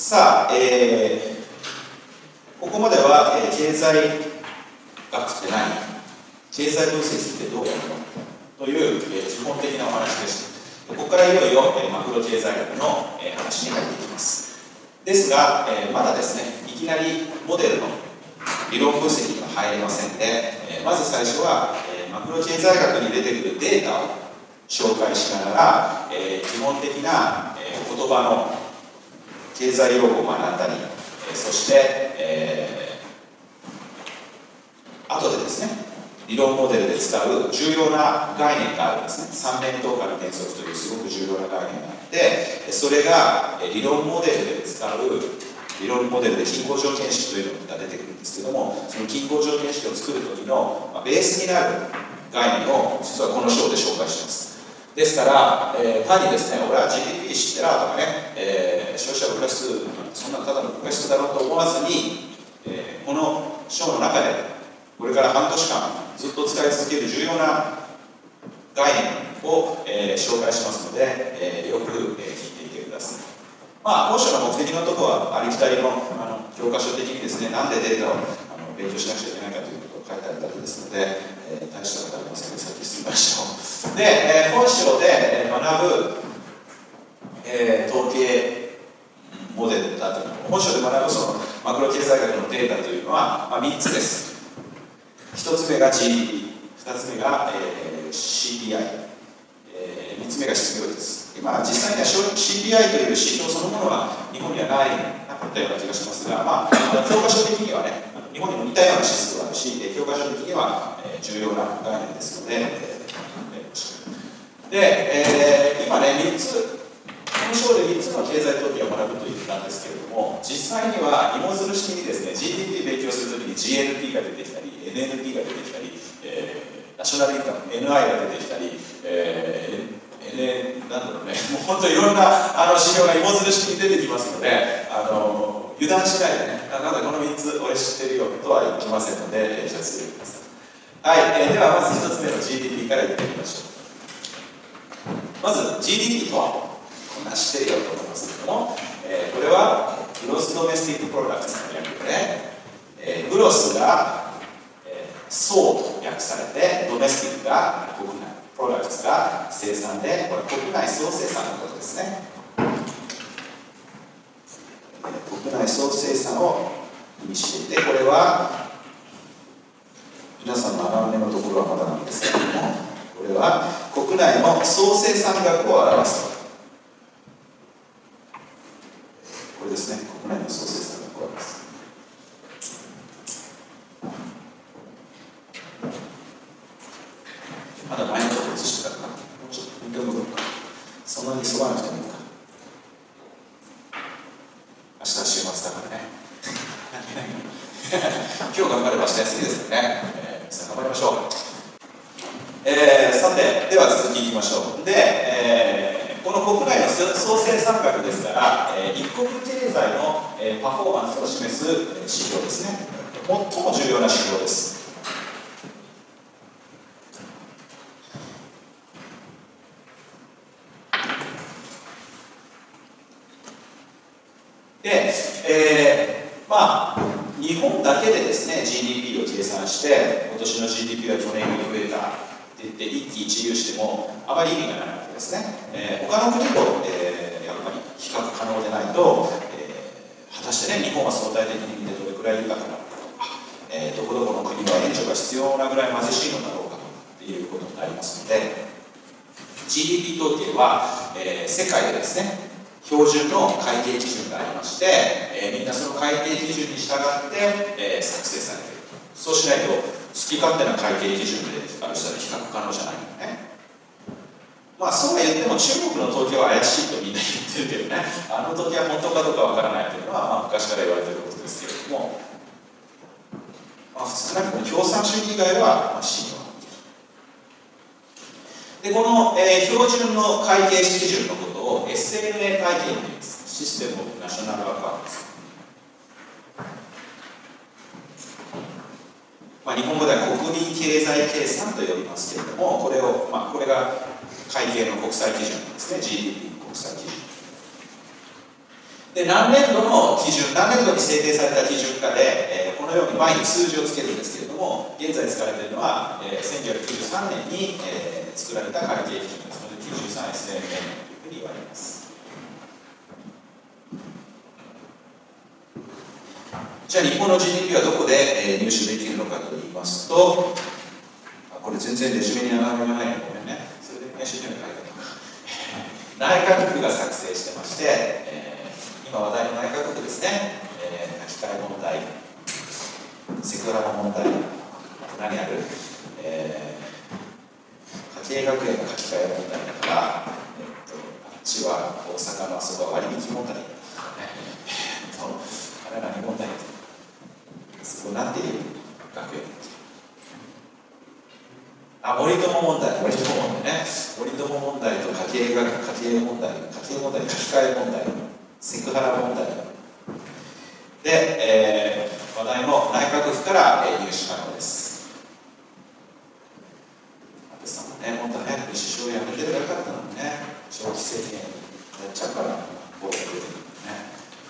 さあ、ここまでは、経済学って何、経済分析ってどうやるのという、基本的なお話です。ここからいよいよ、マクロ経済学の、話に入っていきます。ですが、まだですね、いきなりモデルの理論分析が入れませんで、まず最初は、マクロ経済学に出てくるデータを紹介しながら、基本的な、言葉の経済用語を学んだり、そして、後でですね、理論モデルで使う重要な概念があるんですね。三面等価の原則というすごく重要な概念があって、それが理論モデルで使う、理論モデルで均衡条件式というのが出てくるんですけども、その均衡条件式を作る時のベースになる概念を実はこの章で紹介します。ですから、単にですね、俺は GDP 知ってらとかね、消費者物価指数、そんなただの物価指数だろうと思わずに、この章の中でこれから半年間ずっと使い続ける重要な概念を、紹介しますので、よく、聞いていてください。まあ、当初の目的のところはありきたりの、教科書的にですね、なんでデータを勉強しなくちゃいけないかということを書いてあるだけですので、大したことありませんので、先進みましょう。で、本章で学ぶ、統計モデルだというの本章で学ぶそのマクロ経済学のデータというのは、3つです。1つ目が GDP、2つ目が、CPI、3つ目が失業率。実際には CPI という指標そのものは日本にはなかったような気がしますが、教科書的にはね、日本にも似たような指数があるし、教科書的には、重要な概念ですので、今ね、3つ、この章で3つの経済統計を学ぶと言ったんですけれども、実際には芋づる式にですね、GDP 勉強するときに GNP が出てきたり、NNP が出てきたり、ナショナルインカム、NI が出てきたり、なんだろうね、もう本当にいろんな指標が芋づる式に出てきますので、油断しないでね、なんだこの3つ俺知ってるよとは言ってませんので、一つ入れてください。はい、ではまず1つ目の GDP から言ってみましょう。まず GDP とはこんな知ってるよと思いますけども、これはグロスドメスティックプロダクツの略でね、グロスが、総と訳されて、ドメスティックが国内、プロダクツが生産で、これ国内総生産のことですね。国内総生産を意味していて、これは皆さんの穴埋めのところはまだなんですけれども、これは国内の総生産額を表すと。これですね、国内の総生産額を表す。まだ前のところ映してたかな。もうちょっと見て戻ろうか。そんなに急がなくてもいいか。明日は週末だからね。今日頑張れば明日休みですからね。さあ頑張りましょう。さて、では続きいきましょう。で、この国内の総生産額ですから、一国経済の、パフォーマンスを示す指標ですね。最も重要な指標です。で、日本だけでですね、GDP を計算して、今年の GDP は去年より増えたって言って一喜一憂しても、あまり意味がないわけですね。他の国と、やっぱり比較可能でないと、果たしてね、日本は相対的に見てどれくらい豊かなのかとか、どこどこの国は援助が必要なぐらい貧しいのだろうかとかっていうことになりますので、GDP 統計は、世界でですね、標準の会計基準がありまして、みんなその会計基準に従って、作成されている。そうしないと好き勝手な会計基準である人は比較可能じゃないのね。そうは言っても中国の統計は怪しいとみんな言ってるけどね、あの統計は本当かどうかわからないというのは、昔から言われていることですけれども、少なくとも共産主義以外は信用で、この、標準の会計基準のことを SNA 会計と言います。システム・オブ・ナショナル・アカウントです。日本語では国民経済計算と呼びますけれども、これが会計の国際基準なんですね、GDP の国際基準。 で、何年度の基準、何年度に制定された基準かで、このように前に数字をつけるんですけれども、現在使われているのは、1993年に、作られた会計基準ですので、93SN年というふうに言われます。じゃあ日本の GDP はどこで入手できるのかと言いますと、これ全然レジュメに並べがないのでごめんね。それで練習に書いたとか。内閣府が作成してまして、今話題の内閣府ですね、書き換え問題、セクハラの問題、何ある、家計学園の書き換え問題だから、あっちは大阪のあそこは割引問題だからね。あれは何問題そこなんていう学園森友問題、森友問題ね。森友問題と家計問題、書き換え問題、セクハラ問題で、話題の内閣府から入手可能です。安倍さんもね、本当はね、首相を辞めてればよかったのにね、長期政権やっちゃうから、こういうふうにね。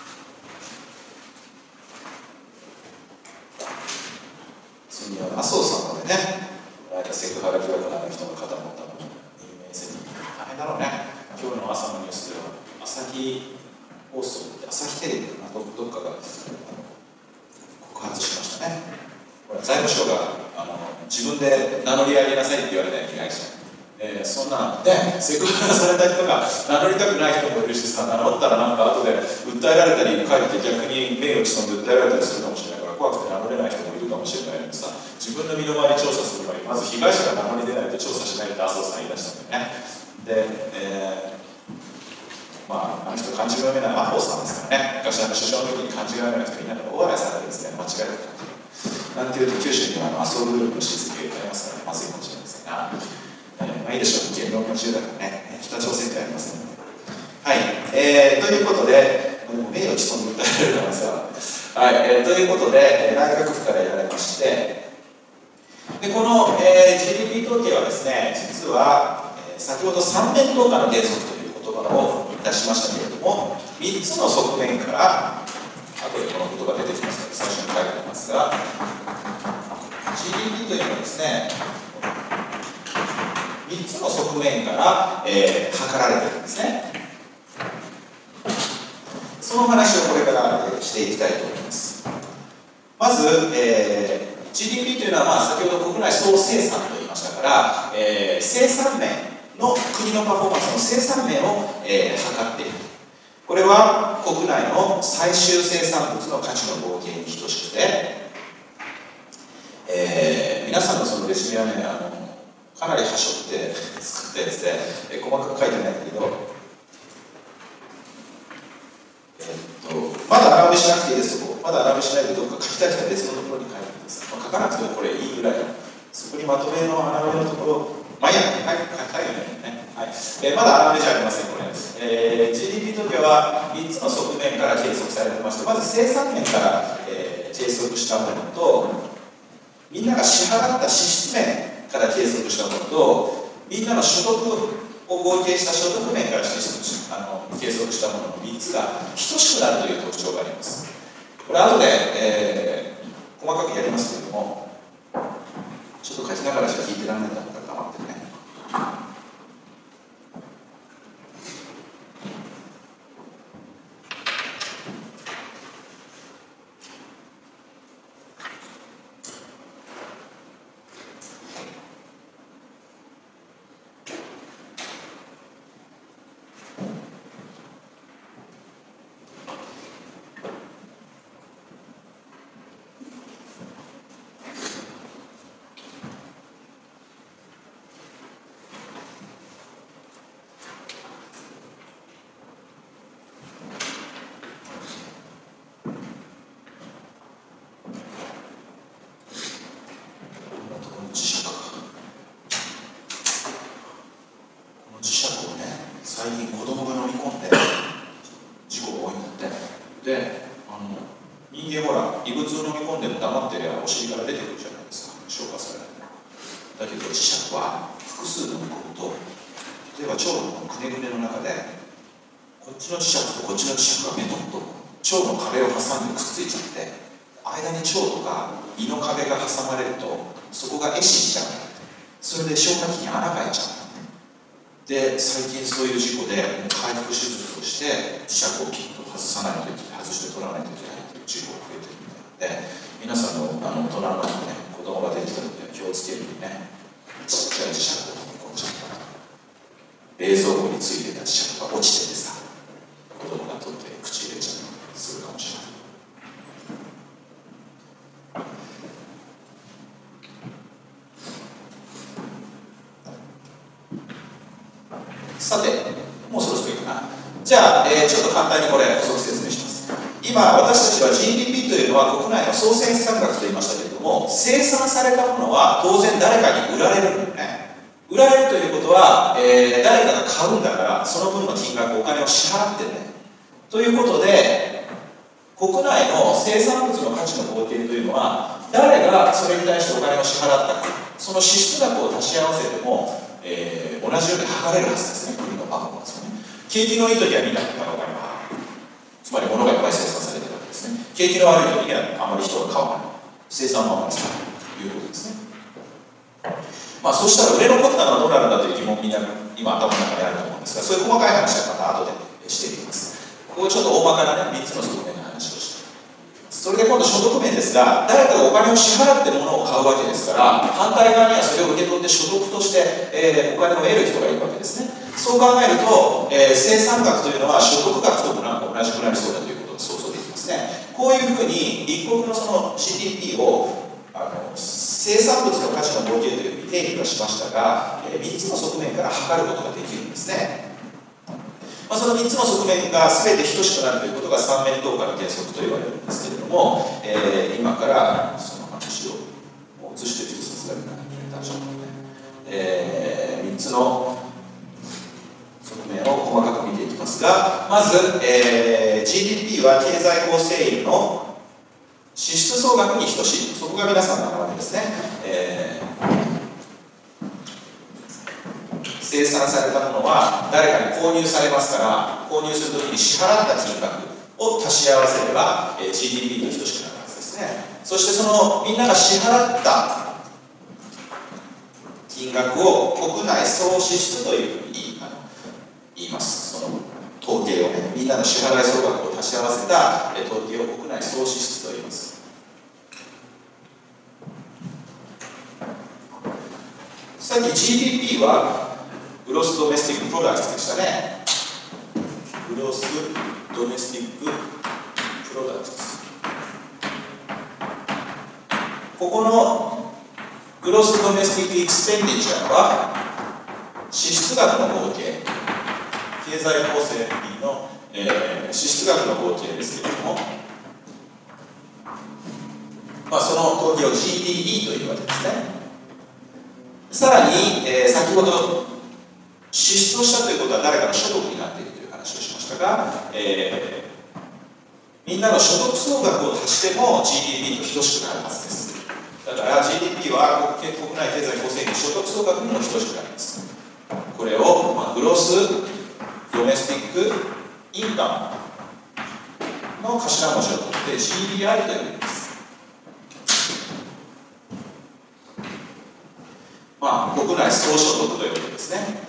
次は麻生さんまでね、セクハラ疑惑のある人の方も多分任命責任大変だろうね。今日の朝のニュースでは朝日放送って朝日テレビかな、どっかが告発しましたね。これ財務省が自分で名乗り上げなさいって言われた被害者、そんなね、セクハラされた人が名乗りたくない人もいるしさ、名乗ったらなんか後で訴えられたり、かえって逆に名誉毀損で訴えられたりするかもしれないから怖くて名乗れない人もいるかもしれないのにさ、自分の身の回り調査する前にまず被害者が名乗り出ないと調査しないって麻生さん言い出したんだよね。で、あの人漢字が読めない麻生さんですからね、昔首相の時に漢字が読めなくてみんなで大笑いされてですね、間違えた感じなんていうと九州には麻生グループの親戚がいっぱいありますから、ね、まずいかもしれませんが、いいでしょう、言論の自由だからね、北朝鮮ってありませんので。はい、ということで、名誉毀損に訴えられる可能性はある。はい、ということで、内閣府からやられまして、でこの、GDP 統計はですね、実は、先ほど三面投下の原則という言葉を出しましたけれども、3つの側面から、後でこの言葉出てきますので、最初に書いてありますが、GDP というのはですね、3つの側面から、測られているんですね。その話をこれからしていきたいと思います。まず、GDP というのは、先ほど国内総生産と言いましたから、生産面の国のパフォーマンスの生産面を、測っている。これは国内の最終生産物の価値の合計に等しくて、皆さんのそのレシピはね、かなりはしょって作ったやつで、細かく書いてないんだけど、まだ荒埋めしなくていいです。まだ荒埋めしないでどっか書きたい人は別のところに書いてください。書かなくてもこれいいぐらい。そこにまとめの荒埋めのところ、いいや、書いてないね。はい、まだ荒埋めじゃありません、これ。GDP 統計は3つの側面から計測されてまして、まず生産面から、計測したものと、みんなが支払った支出面から計測したものと、みんなの所得を合計した所得面から計測したものの3つが等しくなるという特徴があります。これ後で、細かくやりますけれども、ちょっと書きながらしか聞いてられないんだったら黙ってね。最近子供が飲み込んで事故が多いんだって。で、人間ほら異物を飲み込んでも黙ってりゃお尻から出てくるじゃないですか、消化されない。だけど磁石は複数飲み込むと、例えば腸のくねくねの中でこっちの磁石とこっちの磁石がベトンと腸の壁を挟んでくっついちゃって、間に腸とか胃の壁が挟まれるとそこが壊死しちゃう。それで消化器に穴が開いちゃう。で、最近そういう事故で開腹手術をして磁石をピッと外さないといけない、外して取らないといけないという事故が増えてるみたいなので、皆さんの大人のね、子供ができたので気をつけるにね、ちっちゃい磁石を飲み込んじゃったと。冷蔵庫についてた磁石が落ちててさ、子供が取って口入れちゃったりするかもしれない。さて、もうそろそろいいかな。じゃあ、ちょっと簡単にこれ補足説明します。今、私たちは GDP というのは国内の総生産額と言いましたけれども、生産されたものは当然誰かに売られるんだよね。売られるということは、誰かが買うんだから、その分の金額、お金を支払ってるね。ということで、国内の生産物の価値の合計というのは、誰がそれに対してお金を支払ったか、その支出額を足し合わせても、同じように測れるはずですね、国のパフォーマンスをね。景気のいい時はみんなお金を払う。つまり物がいっぱい生産されているわけですね。景気の悪い時にはあまり人が買わない。生産もあまりされないということですね。まあ、そしたら売れ残ったのはどうなるんだという疑問みんな今頭の中にあると思うんですが、そういう細かい話はまた後でしていきます。ここちょっと大まかなね、3つの側面の話をしていきます。それで今度所得面ですが、誰かがお金を支払って物を買うわけですから、反対側にはそれを受け取って所得として、お金を得る人がいるわけですね。そう考えると、生産額というのは所得額ともなんか同じくなりそうだということが想像できますね。こういうふうに一国のその GDP を生産物の価値の合計というふうに定義はしましたが、3つの側面から測ることができるんですね。まあ、その3つの側面が全て等しくなるということが三面等価の原則と言われるんですけれども、今からその話をもう映している人さすがに大丈夫ね。3つの側面を細かく見ていきますが、まず、GDP は経済構成員の支出総額に等しい。そこが皆さんの表れですね。生産されたものは誰かに購入されますから、購入するときに支払った金額を足し合わせれば、GDP と等しくなるはずですね。そしてそのみんなが支払った金額を国内総支出というふうに言います。その統計をね、みんなの支払い総額を足し合わせた統計を国内総支出と言います。さっき GDP はグロスドメスティックプロダクツでしたね。グロスドメスティックプロダクツ。ここのグロスドメスティックエクスペンディチャーは支出額の合計、経済構成品の、支出額の合計ですけれども、まあ、その統計を GDE というわけですね。さらに、先ほど支出をしたということは誰かの所得になっているという話をしましたが、みんなの所得総額を足しても GDP と等しくなるはずです。だから GDP は国内経済構成員所得総額にも等しくなります。これを、グロスドメスティックインカムの頭文字を取って GDI と呼びます。まあ、国内総所得ということですね。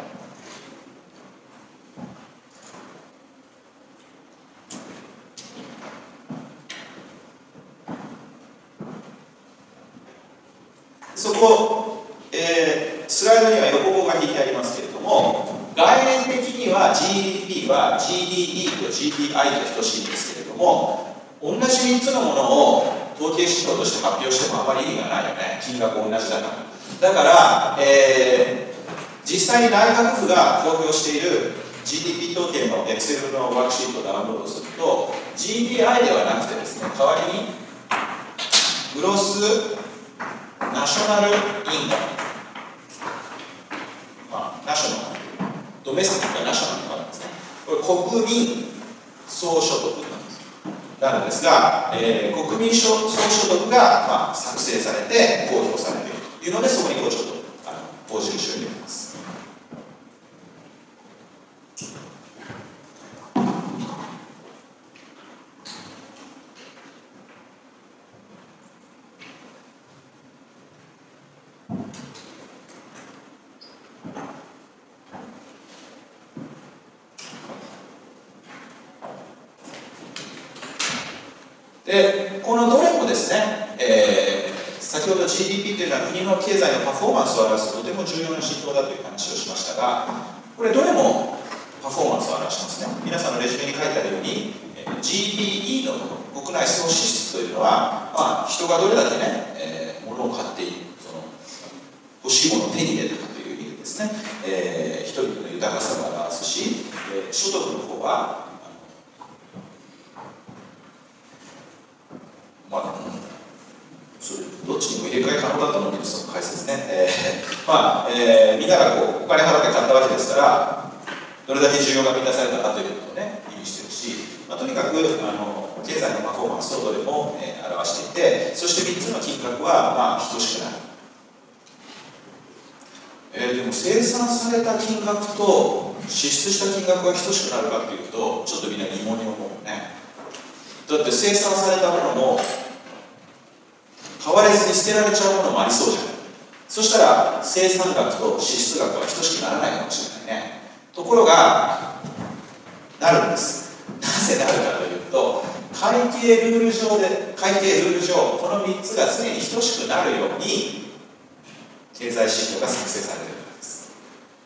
そこ、スライドには横棒が引いてありますけれども、概念的には GDP は GDE と GDI と等しいんですけれども、同じ3つのものを統計指標として発表してもあまり意味がないよね。金額同じだから。だから、実際に内閣府が公表している GDP 統計の Excel のワークシートをダウンロードすると GDI ではなくてですね、代わりにグロスナショナルインカム、まあ、ナショナルドメスティックがナショナルに変わるんですね。これ国民総所得なんですが、国民総所得が、まあ、作成されて公表されているというので、そこにこうちょっと棒印を入れます。 で、このどれもですね、先ほど GDP というのは国の経済のパフォーマンスを表すとても重要な指標だという話をしましたが、これどれもパフォーマンスを表しますね。皆さんのレジュメに書いてあるように、GDE のところ、国内総支出というのは、人がどれだけね、物を買っている、欲しいものを手に入れたかという意味でですね、人々の豊かさを表すし、所得の方は、それどっちにも入れ替え可能だと思うんです、その解説ね。みんながお金払って買ったわけですから、どれだけ需要が満たされたかということをね、意味しているし、とにかく経済のパフォーマンスをどれも、表していて、そして3つの金額は、等しくなる。でも生産された金額と支出した金額が等しくなるかというと、ちょっとみんな疑問に思うよね。だって生産されたものも買われずに捨てられちゃうものもありそうじゃない。そしたら生産額と支出額は等しくならないかもしれないね。ところがなるんです。なぜなるかというと、会計ルール上この3つが常に等しくなるように経済指標が作成されているんです。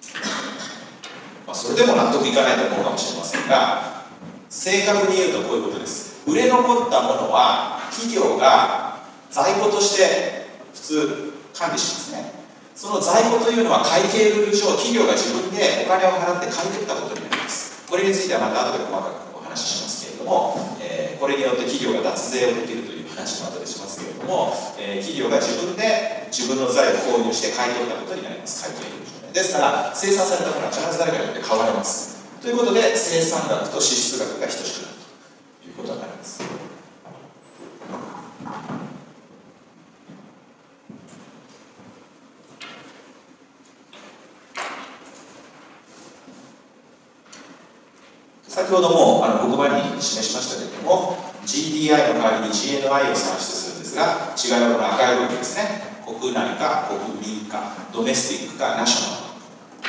それでも納得いかないと思うかもしれませんが、正確に言うとこういうことです。売れ残ったものは企業が在庫として普通管理しますね。その在庫というのは会計ルール上、企業が自分でお金を払って買い取ったことになります。これについてはまた後で細かくお話ししますけれども、これによって企業が脱税をできるという話も後でしますけれども、企業が自分で自分の財を購入して買い取ったことになります。会計ルール上ですから生産されたものは必ず誰かによって買われます。ということで生産額と支出額が等しくなるということになります。先ほども黒板に示しましたけれども、 GDI の代わりに GNI を算出するんですが、違いはこの赤い部分ですね。国内か国民かドメスティックかナショナルか。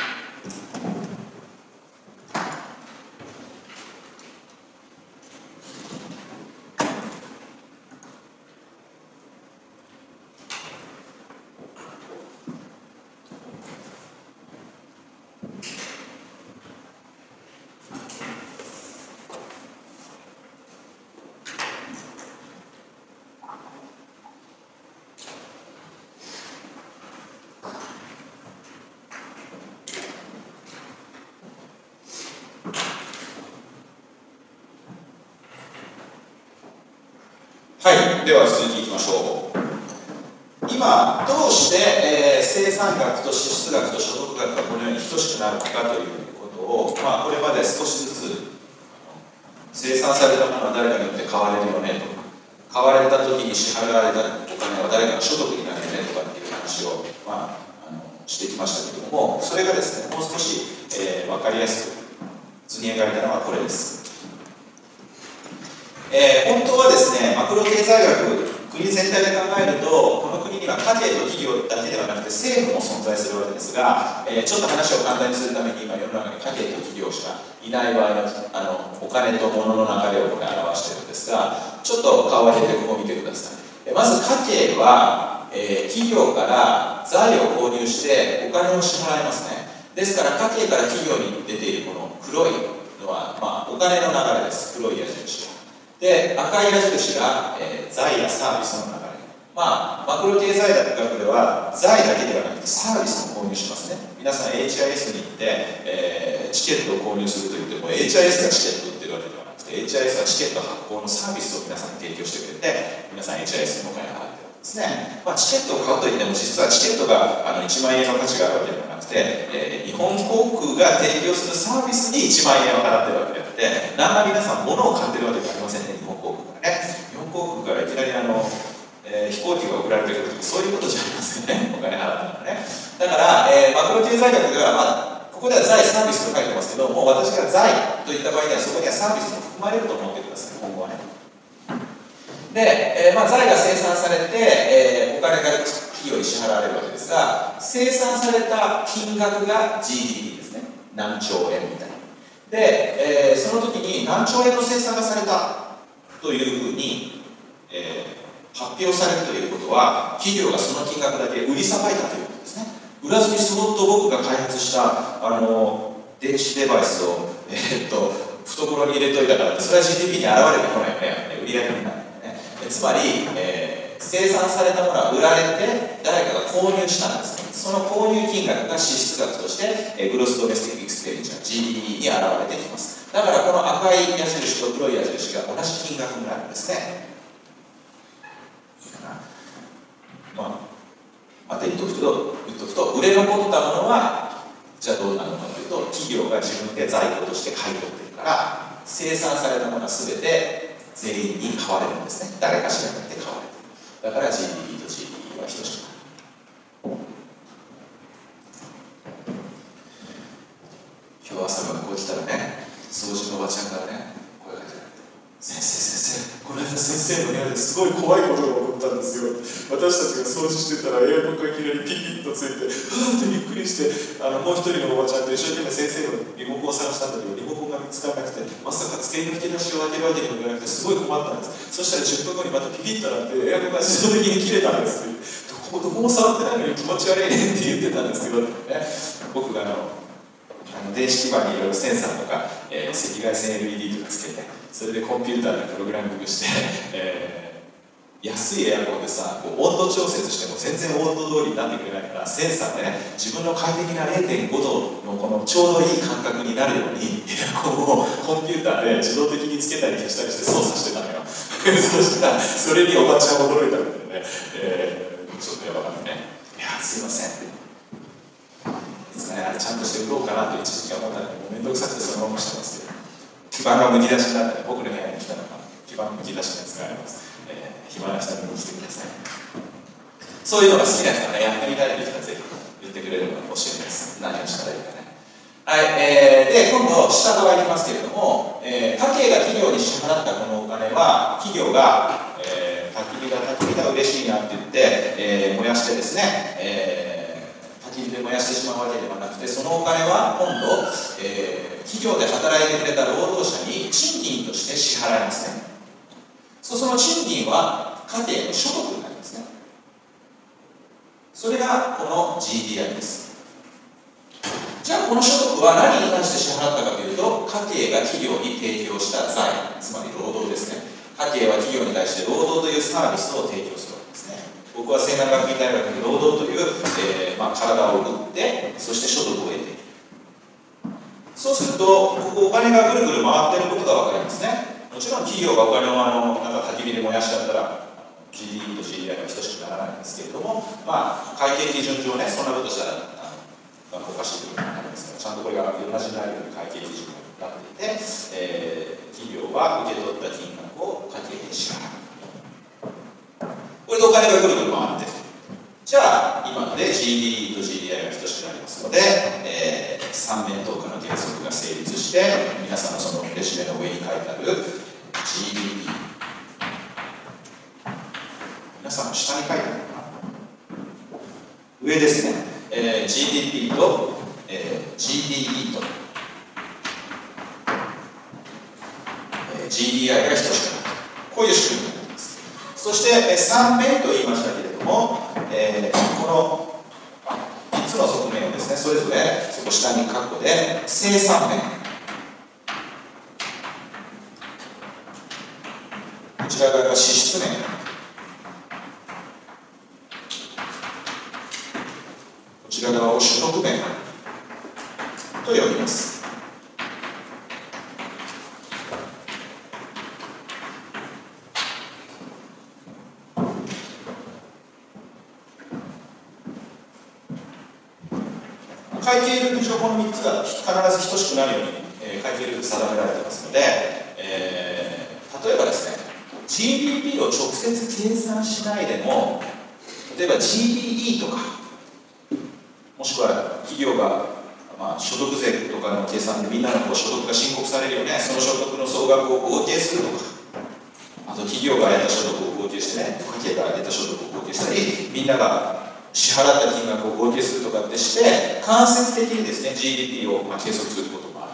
はい、では続きいきましょう。今、どうして、生産額と支出額と所得額がこのように等しくなるのかということを、これまで少しずつ生産されたものは誰かによって買われるよねとか、買われた時に支払われたお金は誰かの所得になるよねとかっていう話を、してきましたけれども、それがですね、もう少し、分かりやすく図に描いたのはこれです。本当はですね、マクロ経済学、国全体で考えると、この国には家計と企業だけではなくて政府も存在するわけですが、ちょっと話を簡単にするために今世の中に家計と企業しかいない場合のお金と物の流れをこれ表しているんですが、ちょっと顔を上げてここを見てください。まず家計は、企業から財を購入してお金を支払いますね。ですから家計から企業に出ているこの黒いのは、お金の流れです。黒い矢印で、赤い矢印が、財やサービスの流れ。マクロ経済学では財だけではなくてサービスも購入しますね。皆さん HIS に行って、チケットを購入すると言っても HIS がチケットを売ってるわけではなくて、 HIS はチケット発行のサービスを皆さんに提供してくれて、皆さん HIS にお金を払ってるわけですね。チケットを買うといっても実はチケットが1万円の価値があるわけではなくて、日本航空が提供するサービスに1万円を払ってるわけであって、何ら皆さん物を買ってるわけではありませんね。日本航空からね、日本航空からいきなり飛行機が送られてくるとかそういうことじゃありませんね。お金払ったらね。だから、マクロ経済学では、ここでは財サービスと書いてますけども、私が財といった場合にはそこにはサービスも含まれると思ってください、今後はね。で、財が生産されて、お金が企業に支払われるわけですが、生産された金額が GDP ですね。何兆円みたいな。で、その時に何兆円の生産がされたというふうに表されるということは、企業がその金額だけ売りさばいたということですね。裏付け相当僕が開発した電子デバイスを、懐に入れといたからって、それは GDP に現れてこないよね、売り上げになるんだよね。つまり、生産されたものは売られて、誰かが購入したんですね。その購入金額が支出額として、グロスドメスティックエクスペリチャー、GDP に現れてきます。だからこの赤い矢印と黒い矢印が同じ金額になるんですね。いいかな。また言っとくと、売れ残ったものは、じゃあどうなるのかというと、企業が自分で在庫として買い取っているから、生産されたものは全て全員に買われるんですね。誰かしらによって買われる。だから GDP と GDP は等しくなる。今日朝学校来たらね、掃除のおばちゃんからね、声かけて、先生、この間先生の部屋ですごい怖いことが起こったんですよ。私たちが掃除してたらエアコンがいきなりピピッとついて、はぁってびっくりして、もう一人のおばちゃんと一生懸命先生のリモコンを探したんだけど、リモコンが見つからなくて、まさか机の引き出しを開けるわけにもいかなくて、すごい困ったんです。そしたら10分後にまたピピッとなって、エアコンが自動的に切れたんですって。どこも触ってないのに気持ち悪いねって言ってたんですけど、ね、僕が電子基板にいろいろセンサーとか、赤外線 LED とかつけて、それでコンピューターでプログラミングして、安いエアコンでさ、温度調節しても全然温度通りになってくれないから、センサーでね、自分の快適な 0.5 度のこのちょうどいい感覚になるように、エアコンをコンピューターで自動的につけたり消したりして操作してたのよ。そしたら、それにおばちゃん驚いたんだよね。ちょっとやばかったね。いや、すいません。あれちゃんとして売ろうかなと一時期思ったんだけど、面倒くさくてそのまましてますけど、基板がむき出しになって、僕の部屋に来たのが基板むき出しのやつがあります。暇な人に来てください。そういうのが好きな人はね、やってみたいという人はぜひ言ってくれれば教えます。何をしたらいいかね。はい、で、今度下側いきますけれども、家計が企業に支払ったこのお金は、企業が、焚き火が嬉しいなって言って、燃やしてですね、焚き火で燃やしてしまうわけではなくて、そのお金は今度、企業で働いてくれた労働者に賃金として支払いますね。その賃金は家庭の所得になりますね。それがこの GDI です。じゃあこの所得は何に関して支払ったかというと、家計が企業に提供した財、つまり労働ですね。家計は企業に対して労働というサービスを提供するわけですね。僕は西南学院大学に労働という、体を売って、そして所得を得ている。そうすると、ここお金がぐるぐる回っていることが分かりますね。もちろん企業がお金を焚き火で燃やしちゃったら GDP と GDI が等しくならないんですけれども、会計基準上ね、そんなことしたらおかしいことになりますから、ちゃんとこれが同じになるように会計基準になっていて、企業は受け取った金額を家計に支払う。これでお金がぐるぐる回ってる。じゃあ、今ので GDP と GDI が等しくなりますので、三面等価の原則が成立して、皆さんのそのレジュメの上に書いてある GDP、 皆さんの下に書いてあるのかな、上ですね、GDP と、GDE と、GDI が等しくなる、こういう仕組みになります。そして3面と言いましたけれども、この3つの側面をですね、それぞれそこ下に括弧で生産面、こちら側が支出面、こちら側を所得面と呼びます。会計ルール上、この3つが必ず等しくなるように、会計ルール定められていますので、例えばですね、GDP を直接計算しないでも、例えば GDE とか、もしくは企業が、所得税とかの計算でみんなの所得が申告されるよね、その所得の総額を合計するとか、あと企業が得た所得を合計してね、家計が得た所得を合計したり、みんなが支払った金額を合計するとかってして、間接的にですね、GDP を計測することもあ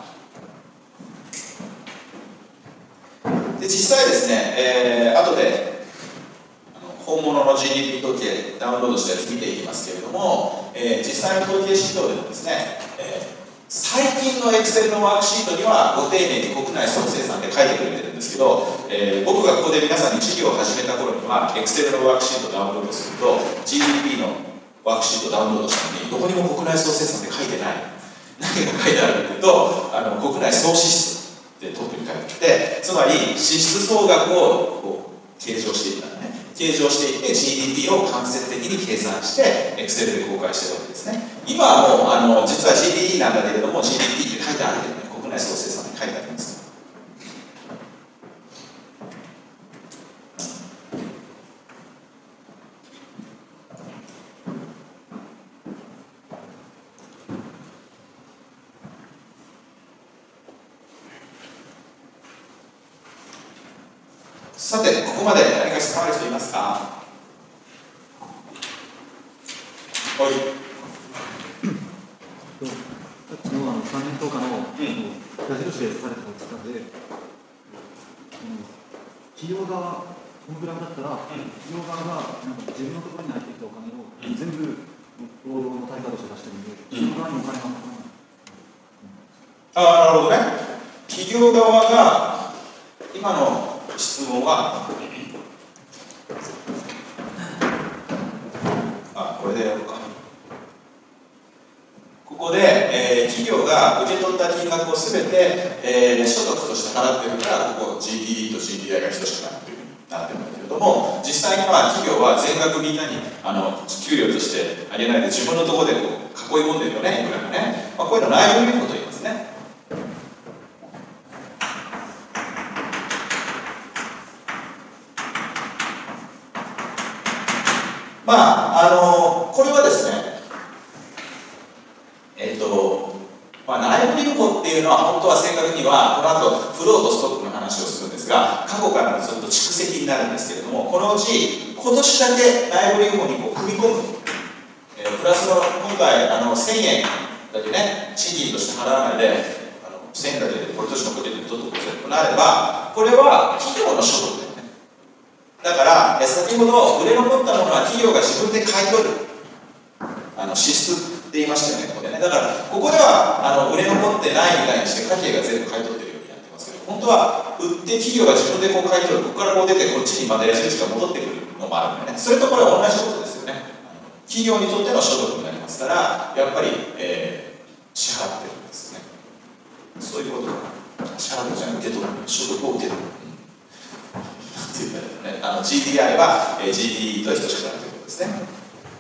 る。で、実際ですね、後で本物の GDP 統計ダウンロードしたやつ見ていきますけれども、実際の統計資料でもですね、最近の Excel のワークシートにはご丁寧に国内総生産で書いてくれてるんですけど、僕がここで皆さんに授業を始めた頃には Excel のワークシートをダウンロードすると GDP のワークシートをダウンロードしたのにどこにも国内総生産で書いてない。何が書いてあるかというと、国内総支出でトップに書いてあって、つまり支出総額をこう計上していったんだね。計上していって GDP を間接的に計算して Excel で公開してるわけですね。今はもう実は GDP なんだけれども GDP って書いてあるけどね、国内総生産で書いてあります。さて、ここまで何か質問ある人いますか？はい。 さっきの3年10日の矢印でされたので、企業側、このグラフだったら、企業側が自分のところに入ってきたお金を全部労働の対価として出してるんで、企業側にお金がかからない。 なるほどね。企業側が今の質問は、これでやろうか。ここで、企業が受け取った金額をすべて、所得として払ってるから、ここ GDP と GDI が等しくなってるんだけれども、実際には企業は全額みんなに給料としてあげないで自分のところでこう囲い込んでるよね、いくらかね。こういうの内部留保と言いますね。これはですね、内部留保っていうのは本当は正確にはこの後フローとストックの話をするんですが、過去からずっと蓄積になるんですけれども、このうち今年だけ内部留保に組み込む、プラスの今回1000円だけね賃金として払わないで1000円だけでこれ年のことで取ってくれとなれば、これは企業の所得だよね。だから先ほど売れ残ったものは企業が自分で買い取る支出って言いましたよね、ここでね。だからここでは売れ残ってないみたいにして家計が全部買い取ってるようになってますけど、本当は売って企業が自分でこう買い取る、ここからこう出てこっちにまた矢印が戻ってくるのもあるんでね。それとこれは同じことですよね。企業にとっての所得になりますから、やっぱり、支払ってるんですよね。そういうことか。支払ってじゃなくて受け取る、所得を受け取る。なんて言うんだろうね。GDI は、GDP と等しくなるということですね。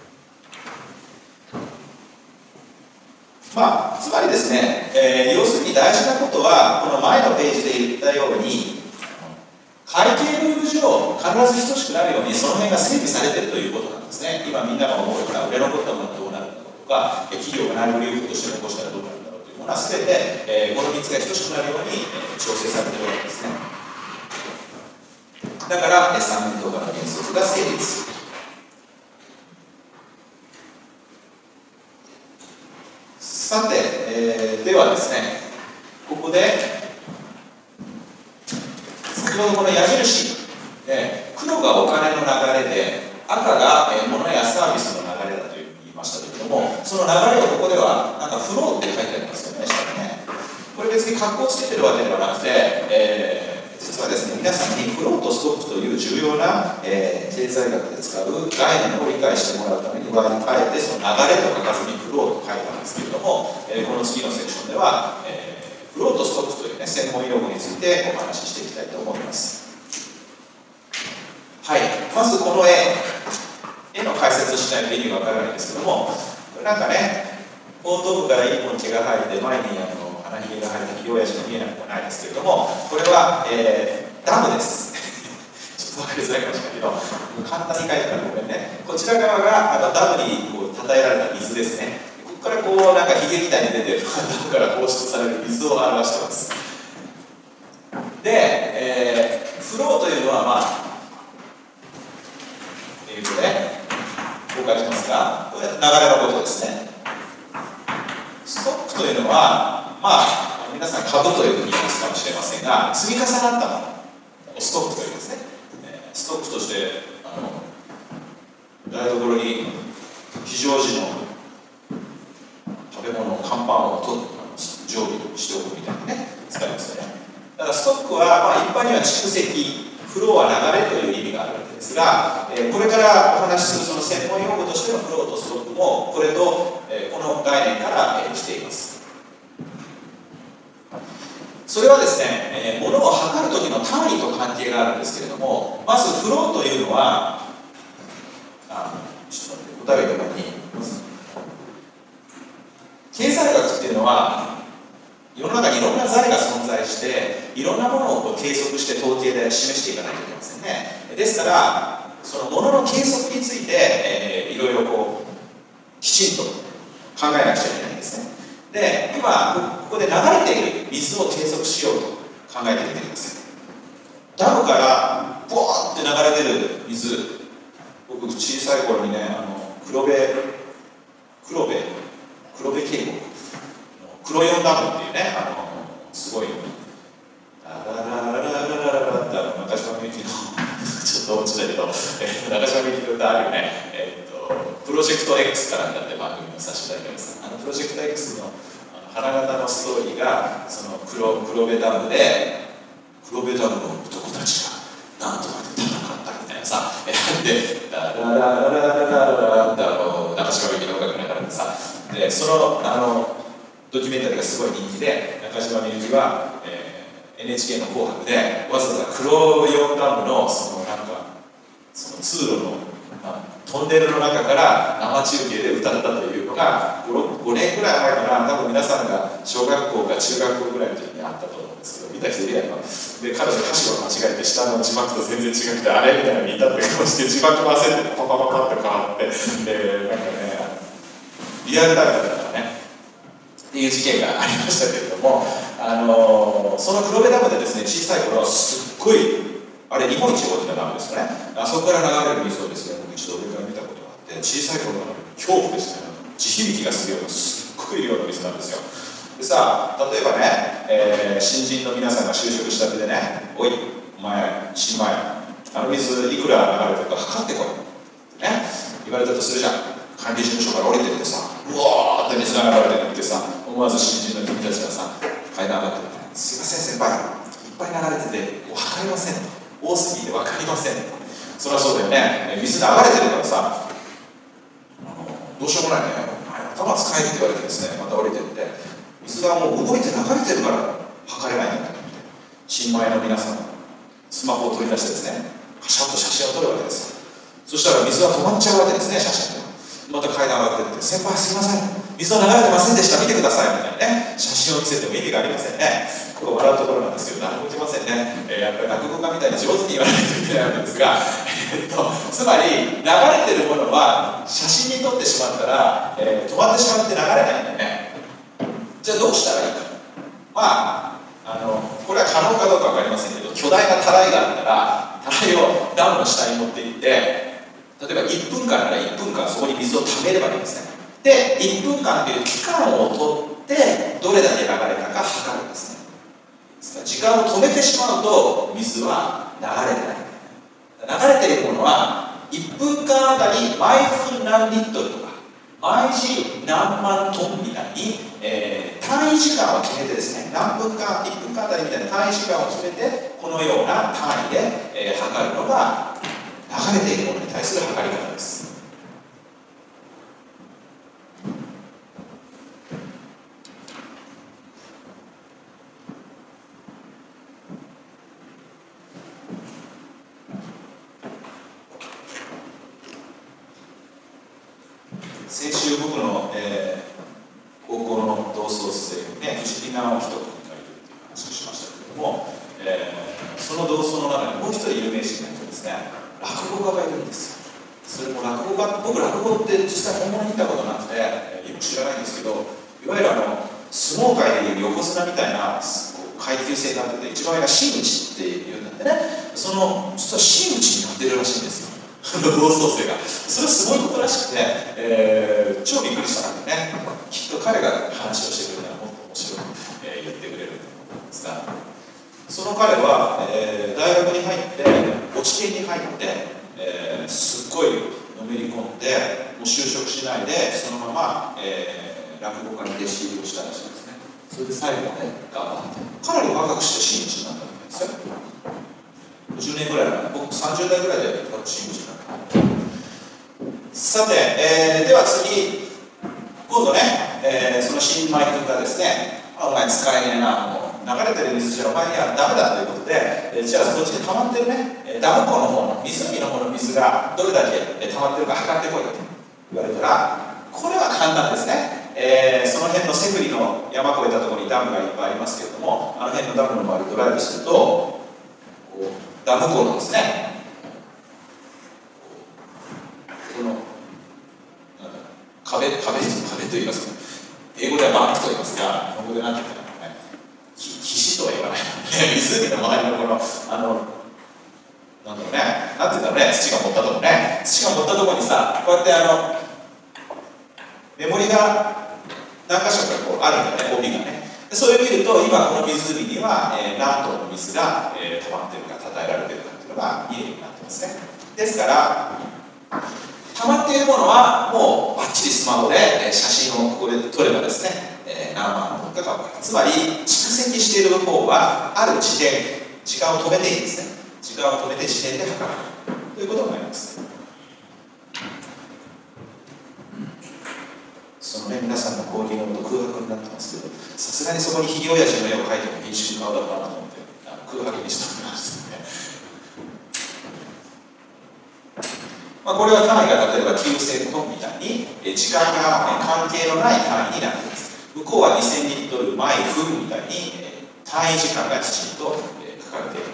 つまりですね、要するに大事なことは、この前のページで言ったように、会計ルール上、必ず等しくなるように、その辺が整備されているということなんですね。今、みんなが思うような、売れ残ったものはどうなるんだろうとか、企業が内部留保として残したらどうなるんだろうというものは、すべて、この3つが等しくなるように調整されているわけですね。だから、3年10日の原則が成立する。さて、ではですね、ここで先ほどこの矢印、黒がお金の流れで赤が物やサービスの流れだというふうに言いましたけれども、その流れをここではなんかフローって書いてありますよね、下にね。これ別に格好つけてるわけではなくて、実はですね、皆さんにフローとストックという重要な、経済学で使う概念を理解してもらうためにあえてその流れと書かずにフローと書いたんですけれども、この次のセクションでは、フローとストックという、ね、専門用語についてお話ししていきたいと思います。はい、まずこの絵の解説をしないと意味がわからないんですけども、これなんかね、後頭部から一本毛が生えて前に鼻ひげが生えたひげ親父が見えなくもないですけれども、これは、ダムです。ちょっと分かりづらいかもしれないけど、簡単に書いてからごめんね。こちら側がダムにこうたたえられた水ですね。ここからこうなんかひげみたいに出て、ダムから放出される水を表してます。で、フローというのはこう書きますが、これ流れのことですね。ストックというのは、皆さん株というふうに言いますかもしれませんが、積み重なったものをストックというんですね。ストックとして台所に非常時の食べ物、乾パンを常備しておくみたいなね、使いますよね。だからストックは、一般には蓄積、フローは流れという意味があるわけですが、これからお話しするその専門用語としてのフローとストックも、これと、この概念から来ています。それはですね、物を測るときの単位と関係があるんですけれども、まずフローというのは、ちょっと待って、答えが前に、経済学っていうのは、世の中にいろんな財が存在して、いろんなものを計測して統計で示していかないといけませんね。ですから、そのものの計測について、いろいろきちんと考えなくちゃいけないんですね。で、今、ここで流れている水を計測しようと考えてみてください。ダムからボーって流れ出る水、僕小さい頃にね、黒部渓谷、黒四ダムっていうね、すごい、ララララララララって中島みゆきのちょっと落ちたけど、中島みゆきの歌あるよね、プロジェクト X からだって番組をさせていただきます。プロジェクト X の花形のストーリーが、その黒部ダムで、黒部ダムの男たちがなんとかで戦ったみたいなさ、で、ラララララララって中島みゆきの音楽が流れてさ、で、そのドキュメンタリーがすごい人気で、中島みゆきは、NHK の紅白でわざわざ黒四ダムのその通路のトンネルの中から生中継で歌ったというのが 5年ぐらい前かな、多分皆さんが小学校か中学校ぐらいの時にあったと思うんですけど、見た人いるやろ。で、彼女歌詞を間違えて下の字幕と全然違くて、あれみたいなのにいたって顔して字幕忘れてパパパパって変わって、なんかね、リアルタイムだったねっていう事件がありましたけれども、その黒部ダムでですね、小さい頃はすっごい、あれ日本一大きなダムですよね。あそこから流れる水をですね、僕一度上から見たことがあって、小さい頃から恐怖ですね、地響きがするようなすっごい量の水なんですよ。でさ、例えばね、新人の皆さんが就職したてでね、おい、お前、新米、水いくら流れてるか測ってこいってね、言われたとするじゃん。管理事務所から降りてってさ、うわーって水が流れてってさ、思わず新人の君たちがさ、階段上がってって、すいません先輩、いっぱい流れてて、分かりません。多すぎて分かりません。そりゃそうだよね。水流れてるからさ、どうしようもないね。頭使えって言われてですね、また降りてって、水がもう動いて流れてるから測れないんだって。新米の皆さん、スマホを取り出してですね、カシャッと写真を撮るわけですよ。そしたら水が止まっちゃうわけですね、写真で。また階段上がってって、先輩すいません、水は流れてませんでした、見てくださいみたいなね、写真を見せても意味がありませんね。これ笑うところなんですけど、誰も言ってませんね。やっぱり落語家みたいに上手に言わないといけないわけですが、つまり流れてるものは写真に撮ってしまったら、止まってしまって流れないんだよね。じゃあどうしたらいいか。これは可能かどうか分かりませんけど、巨大なたらいがあったら、たらいをダムの下に持っていって、例えば1分間なら1分間そこに水を溜めればいいんですね。で、1分間という期間をとって、どれだけ流れたか測るんですね。時間を止めてしまうと、水は流れてない。流れているものは、1分間あたり毎分何リットルとか、毎時何万トンみたいに、単位時間を決めてですね、何分間、1分間あたりみたいな単位時間を決めて、このような単位で、測るのが、流れているものに対する測り方です。先週僕の、高校の同窓生ね、藤木直人君がいるっていう話をしましたけれども、その同窓の中にもう一人有名人がいてですね、落語家がいるんですよ。それも落語家、僕落語って実際本物に見たことなくて、よく知らないんですけど、いわゆる相撲界でいう横綱みたいな階級制になってて、一番上が真打っていうんだってね、実は真打になってるらしいんですよ。同窓生が。それはすごいことらしくて、超びっくりしたんでね、きっと彼が話をしてくれたらもっと面白く、言ってくれると思うんですが、その彼は、大学に入って、落ち研に入って、すっごいのめり込んで、もう就職しないでそのまま、落語家に弟子入りをしたらしいですね。それで最後まで頑張って、かなり若くして真打ちになったわけですよ。50年ぐらい前、僕30代ぐらいで真打ちになった。さて、では次、今度ね、その新米君がですね、お前使えねえな、もう流れてる水じゃお前にはダメだということで、じゃあそっちに溜まってるね、ダム湖の方の湖の方の水がどれだけ溜まってるか測ってこいと言われたら、これは簡単ですね。その辺のセフリの山越えたところにダムがいっぱいありますけれども、あの辺のダムの周りドライブすると、ダム湖のですね、この壁といいますか、英語ではバンクと言いますが、日本語で何て言ったらね、岸とは言わない湖の周りのこのなんだろうね、なんて言うんだろうね、土が盛ったとこね、土が盛ったとこにさ、こうやってメモリが何箇所かこうあるんだね、帯がね。それを見ると、今この湖には、何トンの水が、溜まっているか、たたえられているかというのが見えるようになってますね。ですから、溜まっているものはもうバッチリスマホで、写真をここで撮ればですね、何万トンかが分かる。つまり、蓄積している方は、ある時間を止めていいんですね。時間を止めて時点で測るということになります。そのね、皆さんの講義のもと空白になってますけど、さすがにそこにひげおやじの絵を描いても民衆顔だったなと思って、空白にしておきましたね。これは単位が例えば9000トンみたいに、時間が、関係のない単位になっています。向こうは2000リットル毎分みたいに、単位時間がきちんと、書かれている。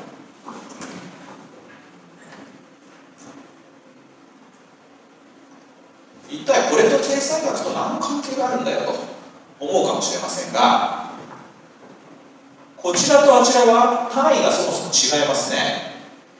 一体これと経済学と何の関係があるんだよと思うかもしれませんが、こちらとあちらは単位がそもそも違いますね。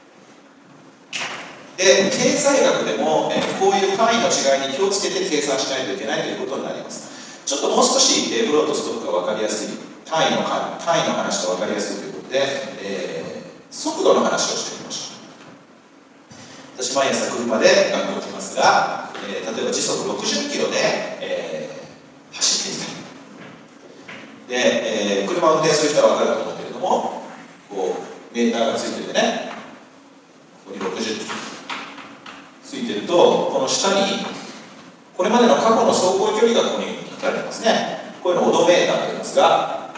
で、経済学でも、こういう単位の違いに気をつけて計算しないといけないということになります。ちょっともう少し、フローとストックが分かりやすい、単位の話と分かりやすいということで、速度の話をしてみましょう。私、毎朝車で学校に来ますが、例えば時速60キロで、走ってみたい。で、車を運転する人は分かると思うけれども、こうメーターがついててね、ここに60キロついてると、この下にこれまでの過去の走行距離がここに書かれてますね。こういうのをオドメーターと言いますが、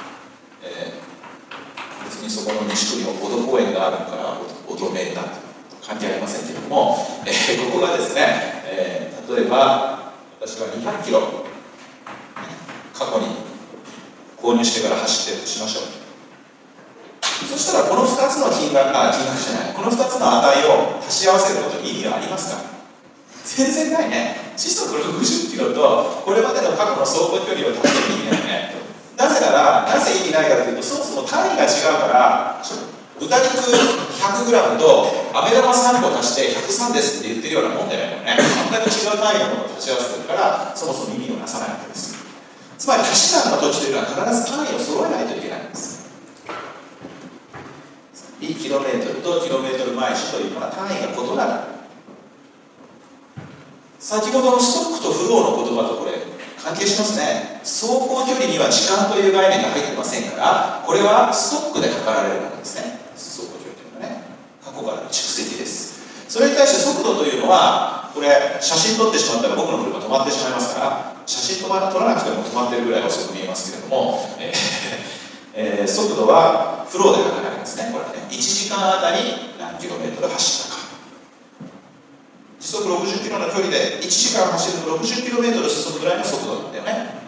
別にそこの西区にオド公園があるからオドメーターと関係ありませんけれども、ここがですね、例えば私は200キロ過去に購入してから走ってるとしましょう。そしたらこの2つの金額じゃない、この2つの値を足し合わせることに意味はありますか？全然ないね。時速60キロとこれまでの過去の走行距離を足してる意味ないね。なぜ意味ないかというと、そもそも単位が違うから、豚肉 100g と飴玉3個足して103ですって言ってるようなもんだよね。全く違う単位のものを足し合わせてるから、そもそも意味をなさないわけです。つまり足し算の時というのは必ず単位を揃えないといけないんです。1km と km 毎時というのは単位が異なる。先ほどのストックとフローの言葉とこれ関係しますね。走行距離には時間という概念が入ってませんから、これはストックで測られるものですね。走行距離というのはね、過去からの蓄積です。それに対して速度というのは、これ写真撮ってしまったら僕の車止まってしまいますから、写真撮らなくても止まってるぐらい遅く見えますけれども、速度はフローで測られますね。これね、1時間あたり何キロメートル走ったか。時速60キロの距離で1時間走ると60キロメートル進むぐらいの速度なんだよね。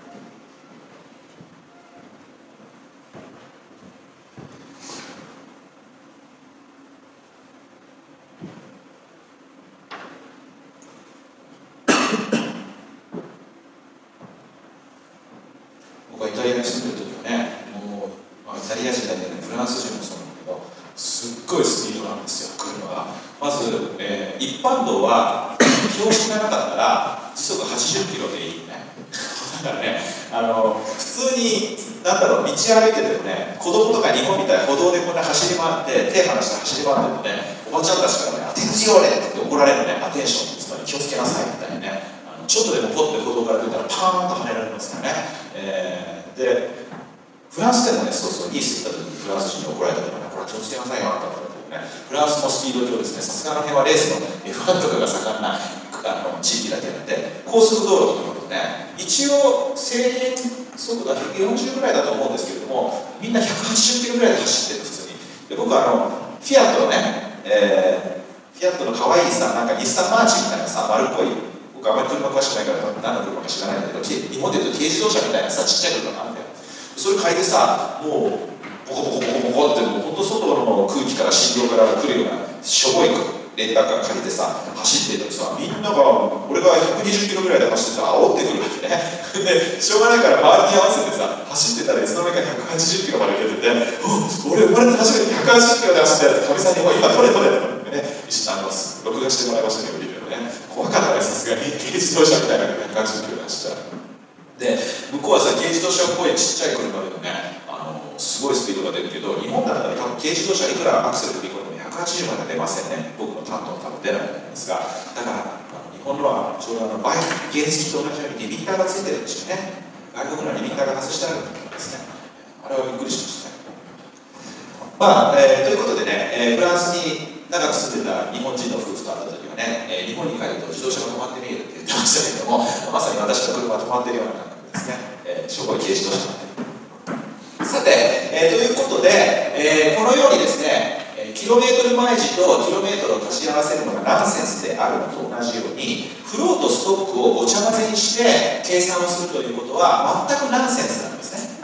僕はイタリアに住んでる時はね、もう、イタリア人だけで、フランス人もそうなんだけど、すっごいスピードなんですよ、車が。まず、一般道は標識がなかったら時速80キロでいいね。だからね、普通に道歩いててもね、子供とか日本みたいな歩道でこんな走り回って手離して走り回ってるとね、おばちゃんたちからね、アテンションねって怒られるね。アテンションってつ気をつけなさいみたいなね、ちょっとでもポッて歩道から出たらパーンと跳ねられますからね、でフランスでもね、そうそう、ニース行った時にフランス人に怒られたからね、これ気をつけなさいよあんたとかね、フランスのスピード上ですね、さすがの辺はレースの F1 とかが盛んな地域だけあって、高速道路とかもね、一応制限速度は140ぐらいだと思うんですけれども、みんな180キロぐらいで走ってる、普通に。で僕はフィアットのね、フィアットの可愛いさ、なんか日産マーチみたいなさ、丸っこい、僕あまり車詳しくないから何の車か知らないんだけど、日本でいうと軽自動車みたいなさ、ちっちゃい車があるんだよ。それ借りてさ、もうボコボコボコボコって、もう本当外の空気から振動から来るようなしょぼいレンタカー借りてさ、走ってるとさ、みんなが俺が120キロぐらいで走ってたら煽ってくるわけね。でしょうがないから周りに合わせてさ、走ってたらいつの間にか180キロまで出てて、俺生まれて初めて180キロで走ったやつ、かみさんに今取れ取れってね、録画してもらいましたけど、ビデオね、怖かったね、さすがに軽自動車みたいなので180キロで走ったら。で向こうはさ、軽自動車っぽいちっちゃい車でもね、すごいスピードが出るけど、日本だったら多分軽自動車いくらアクセル振り込んでも180まで出ませんね。僕の担当多分出ないと思いますが、だから日本のはちょうどバイク原付と同じようにリミッターがついてるんですよね。外国のはリミッターが外してあるんですね。あれはびっくりしましたね。まあということでね、フランスに長く住んでた日本人の夫婦と会った時はね、日本に帰ると自動車が止まって見えるって言ってましたけれども、まさに私の車が止まっているような感覚ですね。しょぼい軽自動車なんで。さて、ということで、このようにですね、キロメートル毎時とキロメートルを足し合わせるのがナンセンスであるのと同じように、フローとストックをごちゃ混ぜにして計算をするということは全くナンセンスなんですね。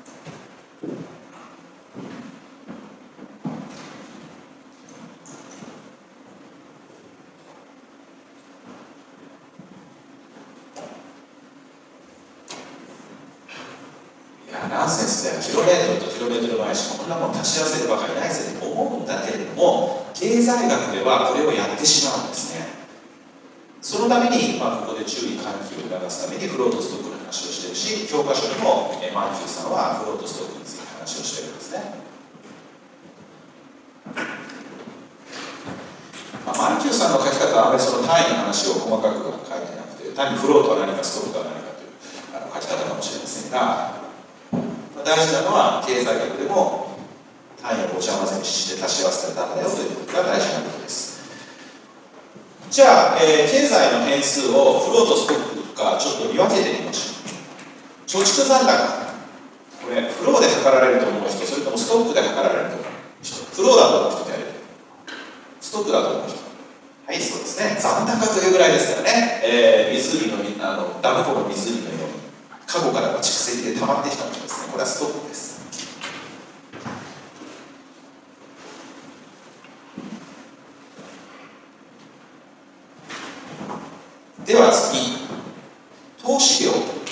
ナンセンスでキロメートルとキロメートル毎時こんなもん足し合わせるばかりないぜと思うんだけれども、経済学ではこれをやってしまうんですね。そのために、ここで注意喚起を促すためにフローとストックの話をしているし、教科書にもマンキューさんはフローとストックについて話をしているんですね。マンキューさんの書き方はあまりその単位の話を細かくは書いてなくて、単にフローとは何かストックとは何かという書き方かもしれませんが、大事なのは経済学でも単位をごちゃ混ぜにして足し合わせたらダメだよということが大事なことです。じゃあ、経済の変数をフローとストックかちょっと見分けてみましょう。貯蓄残高、これフローで測られると思う人、それともストックで測られると思う人。フローだと思う人ってやる、ストックだと思う人。はい、そうですね。残高というぐらいですからね、湖のダム湖の湖のように過去からの蓄積で溜まってきたものですね。これはストックです。では次、投資量。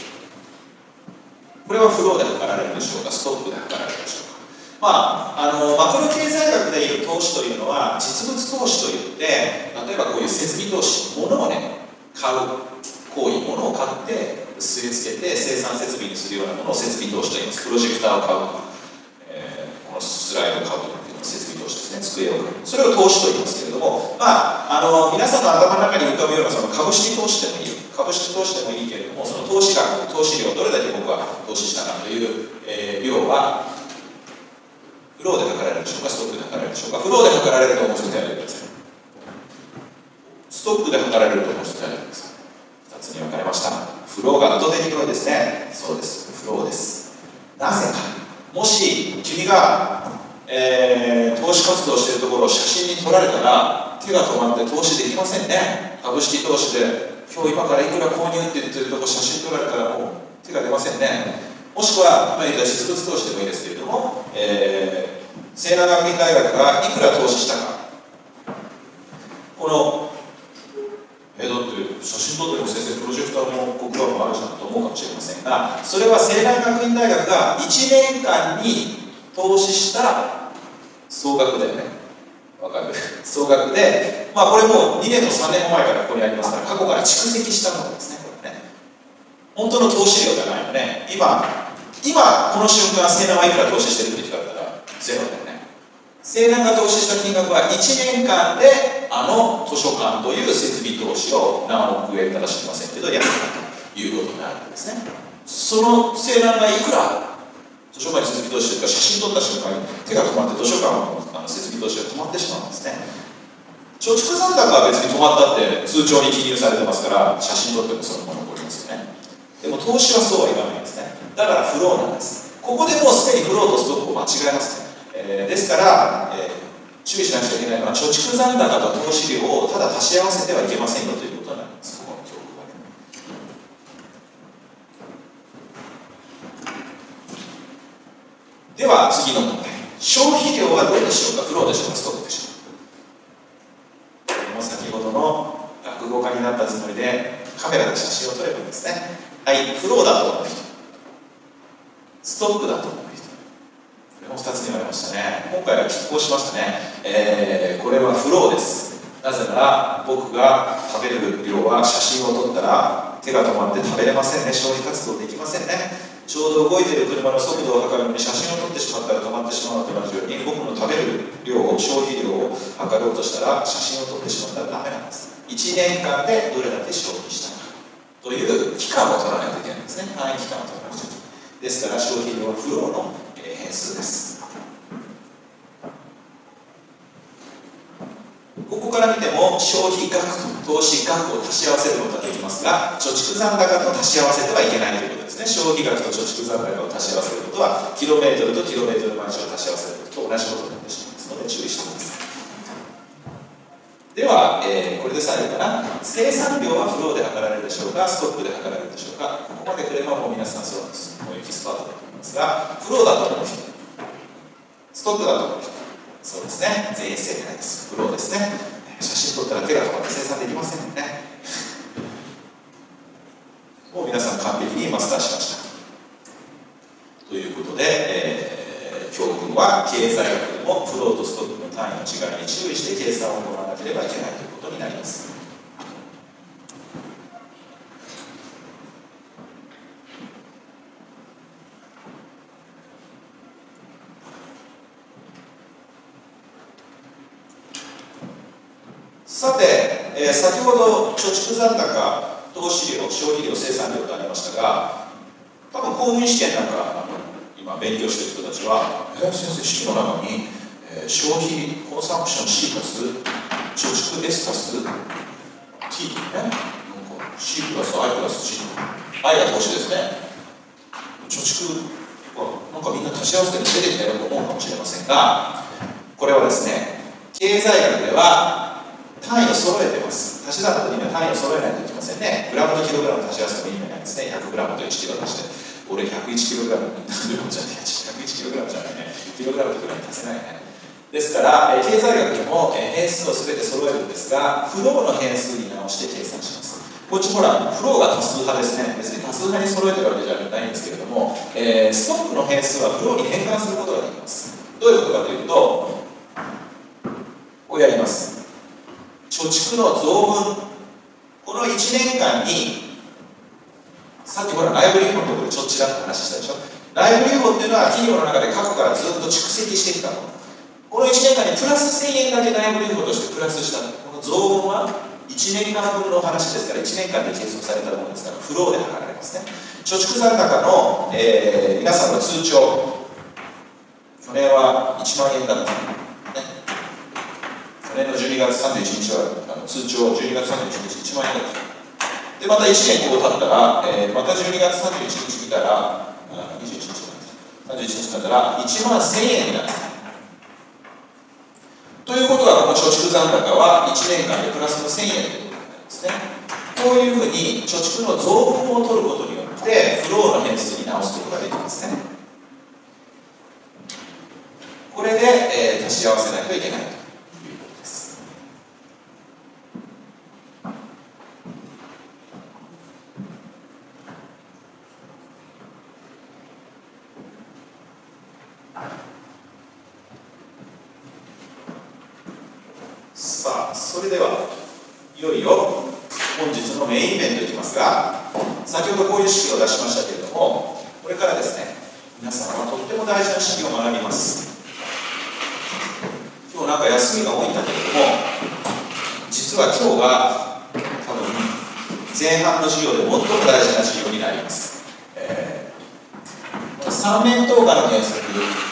これはフローで測られるでしょうか、ストックで測られるでしょうか。マクロ経済学でいう投資というのは実物投資といって、例えばこういう設備投資、物をね、買う行為、物を買って据え付けて生産設備にするようなものを設備投資と言います。プロジェクターを買うとか、このスライドを買うとかっていうのは設備投資ですね。机を買う、それを投資と言いますけれども、皆さんの頭の中に浮かぶようなその株式投資でもいい、株式投資でもいいけれども、その投資額、投資量、どれだけ僕は投資したかという、量はフローで測られるでしょうか、ストックで測られるでしょうか。フローで測られると思う人手を挙げてください。ストックで測られると思う人手を挙げてください。2つに分かれました。フローが圧倒的に多いですね。そうです、フローです。なぜか、もし君が、投資活動しているところを写真に撮られたら手が止まって投資できませんね。株式投資で今日今からいくら購入って言ってるところ写真撮られたらもう手が出ませんね。もしくは今言った実物投資でもいいですけれども、西南学院大学がいくら投資したか、このだって写真撮っても先生プロジェクターも黒板もあるじゃんと思うかもしれませんが、それは西南学院大学が1年間に投資した総額だよね。わかる？総額で、これも2年も3年も前からここにありますから、過去から蓄積したものですね、これね。本当の投資量じゃないよね。今この瞬間、西南はいくら投資してるって聞かれたらゼロだよね。西南が投資した金額は1年間であの図書館という設備投資を何億円かは知りませんけどやったということになるわけですね。その請願がいくら図書館に設備投資というか、写真撮った瞬間に手が止まって図書館の設備投資が止まってしまうんですね。貯蓄残高は別に止まったって通帳に記入されてますから、写真撮ってもそのまま残りますよね。でも投資はそうはいかないんですね。だからフローなんです。ここでもうすでにフローとストックを間違えますね。ですから、注意しなくちゃいけないのは、貯蓄残高と投資量をただ足し合わせてはいけませんよということになります。ここの教訓はね。では次の問題。消費量はどうでしょうか、フローでしょうか、ストックでしょうか。これも先ほどの落語家になったつもりでカメラで写真を撮ればいいんですね。はい、フローだと思う人、ストックだと思う人、これも2つに言われましたね。今回は拮抗しましたね。これはフローです。なぜなら僕が食べる量は写真を撮ったら手が止まって食べれませんね。消費活動できませんね。ちょうど動いている車の速度を測るのに写真を撮ってしまったら止まってしまうのと同じように、僕の食べる量を、消費量を測ろうとしたら写真を撮ってしまったらダメなんです。1年間でどれだけ消費したかという期間を取らないといけないんですね。単位期間を取らないといけない。ですから消費量はフローの変数です。ここから見ても消費額と投資額を足し合わせることができますが、貯蓄残高と足し合わせてはいけないということですね。消費額と貯蓄残高を足し合わせることは、キロメートルとキロメートルマイルを足し合わせることと同じことになってしまいますので注意してください。では、これで最後かな。生産量はフローで測られるでしょうか、ストックで測られるでしょうか。ここまでくればもう皆さんそうなんです。もうエキスパートだと思いますが、フローだと思う人、ストックだと思う人、そうですね、全員正解です。フローですね。写真撮ったら手が止まって生産できませんよね。もう皆さん完璧にマスターしましたということで、教訓は経済学でもフローとストックの単位の違いに注意して計算を行わなければいけないということになります。さて、先ほど貯蓄残高、投資量、消費量、生産量とありましたが、多分公務員試験なんか今勉強している人たちは、先生、式の中に、消費コンサンクション C 足す貯蓄 S 足す T ね、C プラス I プラス G、I が投資ですね。貯蓄はなんかみんな足し合わせて出てきたよと思うかもしれませんが、これはですね、経済学では単位を揃えてます。足し算の時には単位を揃えないといけませんね。グラムとキログラム足し合わせても意味ないですね。100グラムと1キロ足して、俺101キログラム、101キログラムじゃないね。キログラムとグラム足せないね。ですから、経済学でも変数を全て揃えるんですが、フローの変数に直して計算します。こっちほら、フローが多数派ですね。別に多数派に揃えてるわけじゃないんですけれども、ストックの変数はフローに変換することができます。どういうことかというと、こうやります。貯蓄の増分、この1年間に、さっきほら内部留保のところでちょっとちらっと話したでしょ。内部留保っていうのは企業の中で過去からずっと蓄積してきたもの。この1年間にプラス1000円だけ内部留保としてプラスしたこの増分は1年間分の話ですから、1年間で計測されたものですから、フローで測られますね。貯蓄残高の、皆さんの通帳、去年は1万円だった。去年の12月31日は通帳12月31日1万円だった。で、また1年こう経ったら、また12月31日見たら、21日だった。31日だったら1万1000円になる。ということは、この貯蓄残高は1年間でプラスの1000円ということになりますね。こういうふうに貯蓄の増分を取ることによって、フローの変数に直すことができますね。これで、足し合わせないといけないと。さあ、それではいよいよ本日のメインイベントいきますが、先ほどこういう式を出しましたけれども、これからですね、皆さんはとっても大事な式を学びます。今日なんか休みが多いんだけれども、 実は今日が多分前半の授業で最も大事な授業になります。三面等価の原則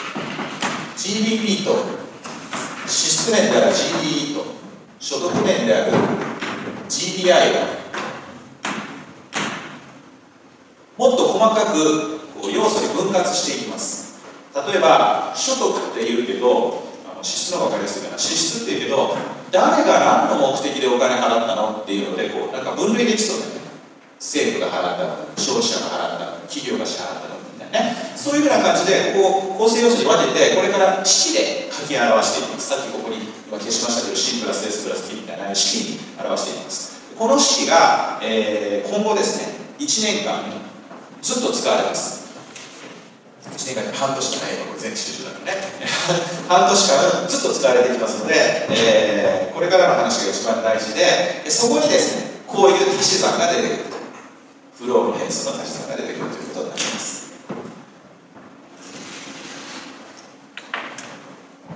GDP と支出面である GDE と所得面である GDI がもっと細かく要素に分割していきます。例えば所得って言うけど支出の方が分かりやすいかな。支出って言うけど誰が何の目的でお金払ったのっていうのでなんか分類できそうだよね。政府が払ったの、消費者が払ったの、企業が支払ったのみたいなね。そういうふうな感じで構成要素に分けてこれから式で書き表していきます。さっきここに今消しましたけど C プラス S プラス T みたいな式に表していきます。この式が、今後ですね1年間ずっと使われます。1年間に半年かないの全期集中だからね半年間ずっと使われていきますので、これからの話が一番大事で、そこにですねこういう足し算が出てくると、フローの変数の足し算が出てくるということになります。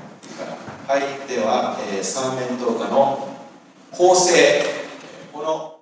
はい、では、三面等価の構成、この